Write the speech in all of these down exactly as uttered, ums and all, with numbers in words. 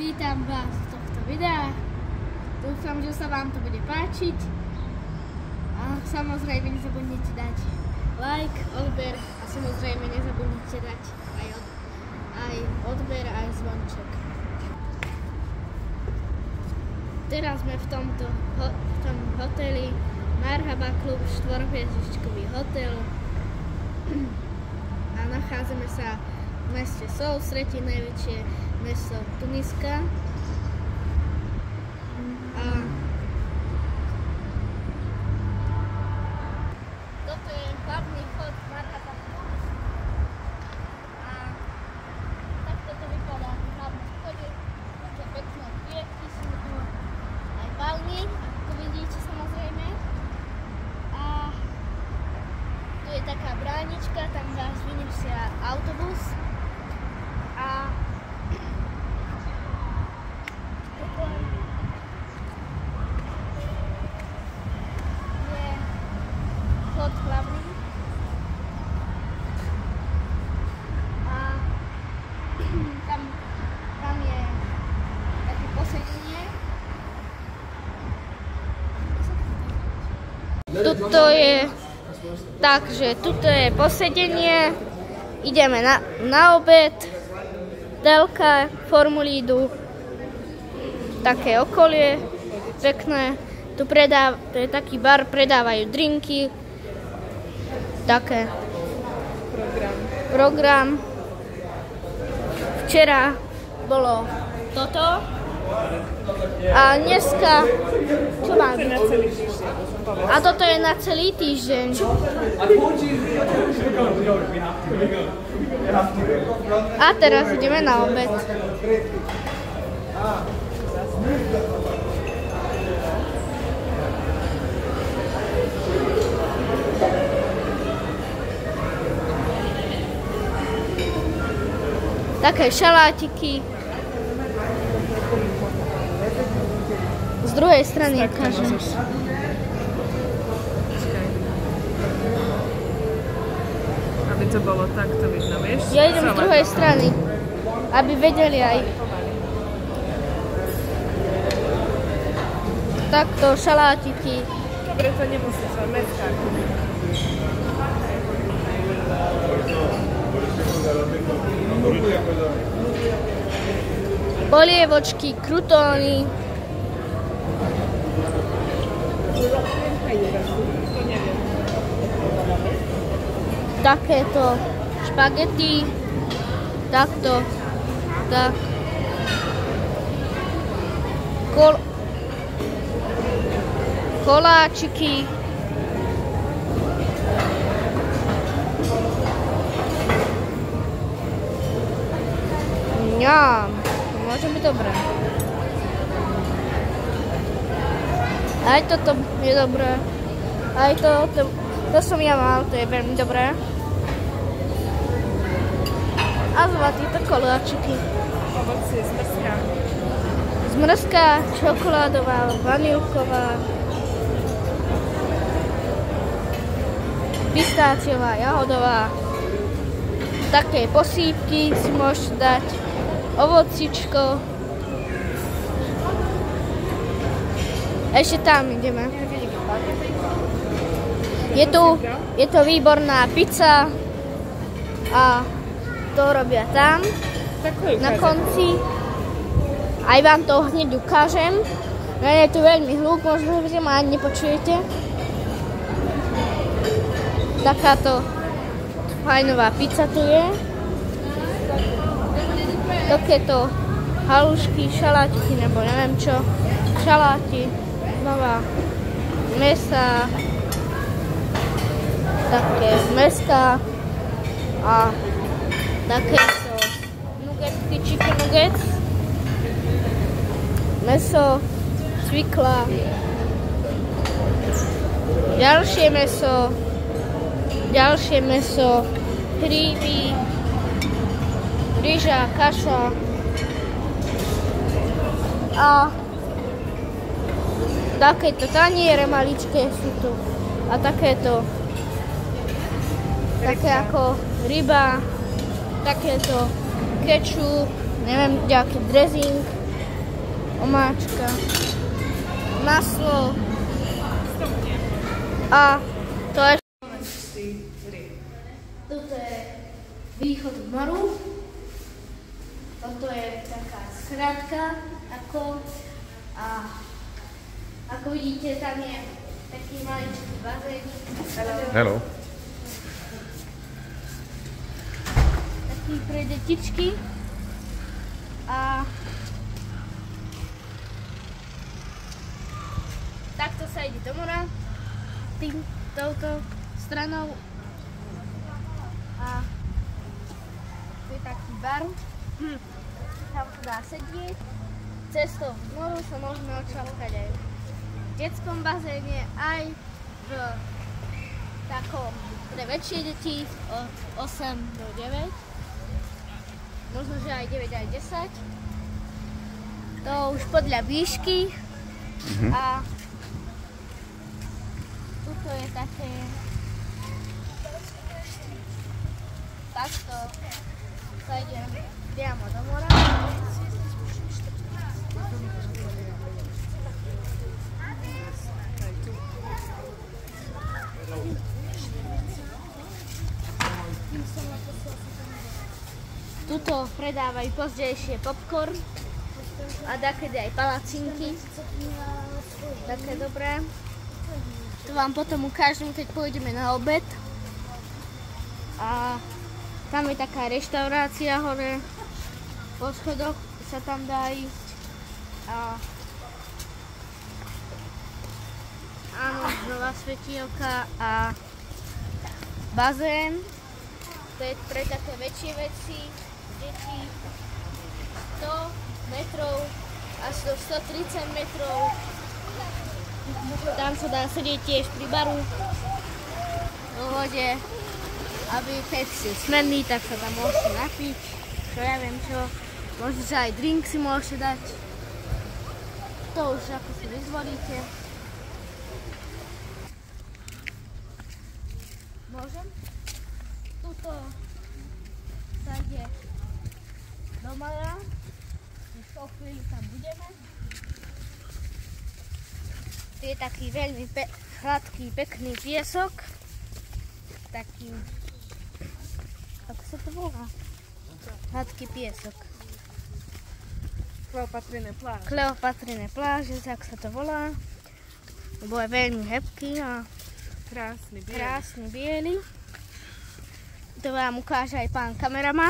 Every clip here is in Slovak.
vítam vás z tohto videa. Dúfam, že sa vám to bude páčiť. A samozrejme nezabudnite dať like, odber a samozrejme nezabudnite dať aj, od, aj odber aj zvonček. Teraz sme v tomto ho, v tom hoteli Marhaba Klub, štvorhviezdičkový hotel. A nachádzame sa v meste Sousse, tretie najväčšie mesto Tuniska. A toto je hlavný vchod Marhaba Klub. A takto to vypadá v hlavnom vchode. Také pekné kvietky sú tu, aj palmy, ako vidíte samozrejme. A tu je taká bránička, tam vás vyniesie autobus. A je vchod hlavný. A tam, tam je také posedenie. Tuto je, takže tuto je posedenie. Ideme na, na obed. Telka, formulídu, také okolie, pekné. Tu predáv, to je taký bar, predávajú drinky, také. Program. Program. Včera bolo toto a dneska, čo má byť? A toto je na celý týždeň. A teraz ideme na obed. Také šalátiky. Z druhej strany ukážem. Aby to bolo takto vidno, vieš? Ja idem z druhej strany, aby vedeli aj. Takto šalátiky. Dobre, to nemusí sa meská. Polievočky, krutóny. Takéto špagety, takto, tak, Kol, koláčiky, ňam, to môže byť dobré. Aj toto je dobré, aj to, to, to som ja mal, to je veľmi dobré. A zlatýto koláčiky. Ovocie, zmrzka. Zmrzka, čokoládová, vanilková, pistáciová, jahodová. Také posýpky si môžete dať, ovocičko. Ešte tam ideme. Je tu, je to výborná pizza a to robia tam, na konci. Aj vám to hneď ukážem. Je tu veľmi hluk, možno, že ma ani nepočujete. Takáto fajnová pizza tu je. Takéto halušky, šalátiky, nebo neviem čo. Šaláty, znova mesa, také meska a takéto nuggetsky, chicken nuggets, meso, cvikla, ďalšie meso, ďalšie meso, hríby, ryža, kaša a takéto taniere maličké sú tu a takéto, také ako ryba, takéto kečup, neviem, nejaký dressing, omáčka, maslo a to je... Toto je východ k moru. Toto je taká skrátka, ako a ako vidíte, tam je taký maličký bazén. Hello. Taký pre detičky. A takto sa ide do mora, tým, touto stranou. A tu je taký bar, hm. Tam sa dá sedieť. Cestou k moru sa môžeme odčapkať aj v detskom bazéne, aj v takom pre väčšie deti od osem do deväť. Možno, že aj deväť, aj desať. To už podľa výšky. Mm-hmm. A tuto je také... Takto sa ide priamo do mora. Tuto predávajú pozdejšie popcorn a dakedy aj palacinky. Také dobré. To vám potom ukážem, keď pôjdeme na obed. A tam je taká reštaurácia hore. Po schodoch sa tam dá ísť. A áno, znova svetielka a bazén. To je pre také väčšie veci, deti, sto metrov až do sto tridsať metrov. Tam sa dá sedieť tiež pri baru vo vode, aby keď ste smední, tak sa tam môžete napiť, čo ja viem čo. Možno, že aj drink si môžete dať. To už ako si vyzvolíte. Môžem? Tuto sa ide do mora, už o chvíľu tam budeme. Tu je taký veľmi pe hladký, pekný piesok. Taký, ako sa to volá? Hladký piesok. Kleopatriné pláže. Kleopatriné pláže, tak sa to volá. Lebo je veľmi hebký a krásny biely. Krásny biely. To vám ukáže aj pán kameraman.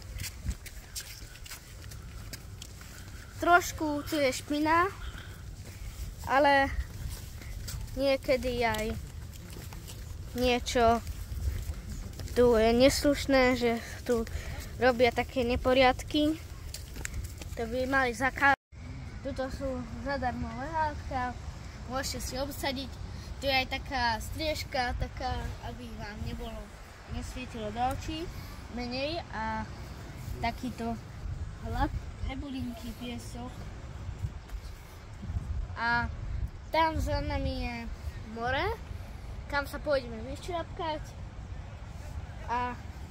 Trošku tu je špina, ale niekedy aj niečo tu je neslušné, že tu robia také neporiadky. To by mali zakázať. Tuto sú zadarmo lehátka, môžete si obsadiť. Tu je aj taká striežka, taká, aby vám nebolo nesvietilo do očí menej a takýto hlad, hebulinký piesok. A tam za nami je more, kam sa pôjdeme vyšľapkať. A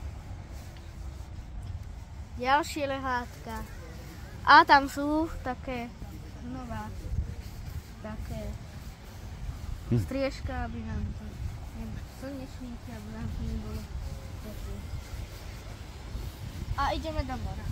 ďalšie lehátka. A tam sú také znova také striežka, aby nám to slnečníky, aby nám to nebolo teplé. A ideme do mora.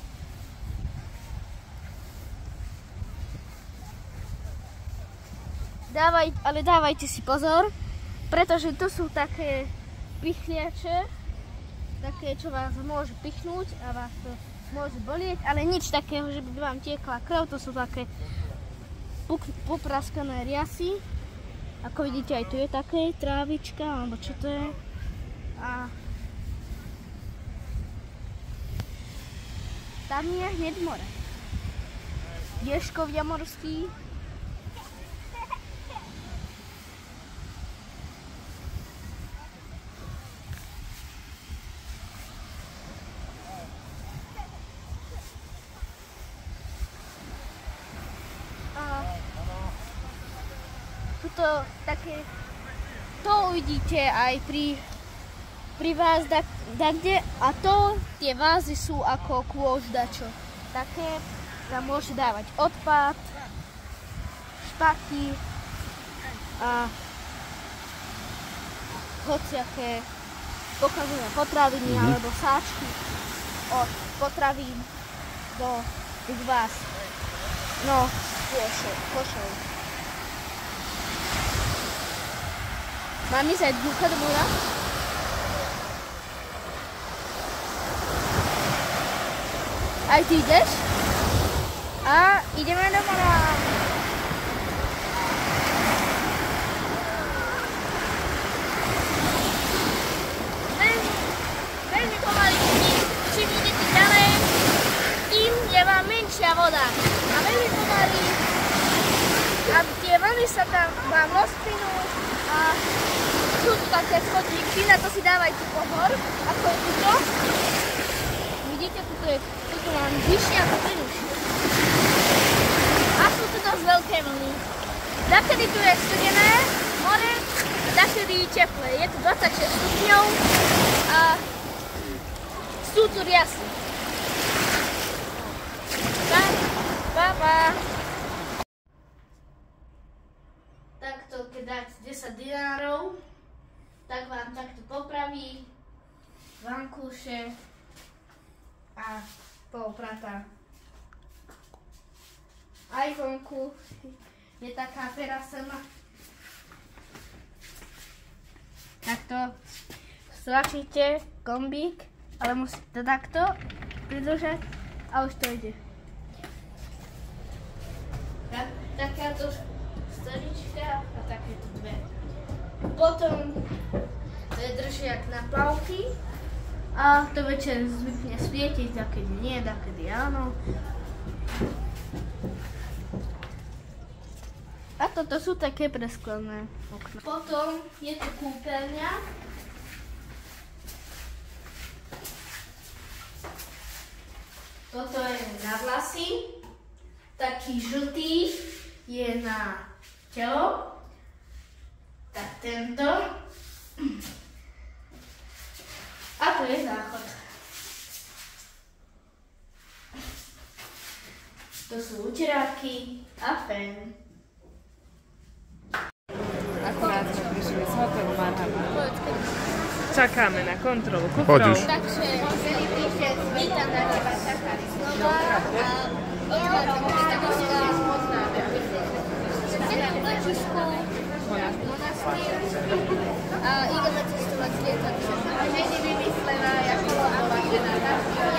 Dávaj, ale dávajte si pozor, pretože tu sú také pichliače, také, čo vás môže pichnúť a vás to môže bolieť, ale nič takého, že by vám tiekla krv. To sú také popraskané riasy. Ako vidíte, aj tu je také trávička, alebo čo to je. A tam je hneď more. Ježkovia morský. Tuto také, to uvidíte aj pri, pri vás dakde, a to, tie vázy sú ako kôž dačo. Také tam môže dávať odpad, špaky a hociaké pokazené potraviny mm-hmm. alebo sáčky od potravín do tých vás. No, košov. Mám ísť aj dúcha do mora? Aj ty ideš? A ideme do mora. Veľmi pomaly, čím idete ďalej, tým je vám menšia voda. A veľmi pomaly, a tie vlny sa tam vám rozplynú a sú tu také schodíky, na to si dávajte pozor, ako je tuto. Vidíte, tuto je, tuto mám vyššie ako plynušie. A sú tu dosť veľké vlny. Dakedy tu je studené more, dakedy teplé. Je tu dvadsaťšesť stupňov a sú tu riasy. Tak, pa, pa. Takto, keď dáte desať dinárov, tak vám takto popraví vankúše a polprata. Aj vonku je taká terasa. Takto stlačíte gombík, ale musíte to takto pridržať a už to ide. Tak, takáto stolička a takéto dve. Potom to je držiak na plavky a to večer zvykne svietiť, takedy nie, takedy áno. A toto sú také presklené okná. Potom je tu kúpeľňa. Toto je na vlasy. Taký žltý je na telo. Tak tento. A tu je záchod. To sú uteráky a fén. Akurát sme prišli z hotelu Marhaba. Čakáme na kontrolu kufrov. Poď už. Takže celý týždeň vítam na teba čakali znova a odchádzam už tak osla poznáme. Sme na letisku, monastýr a ideme cestovať s lietadlom. Ženy vymyslená, ako bola žena.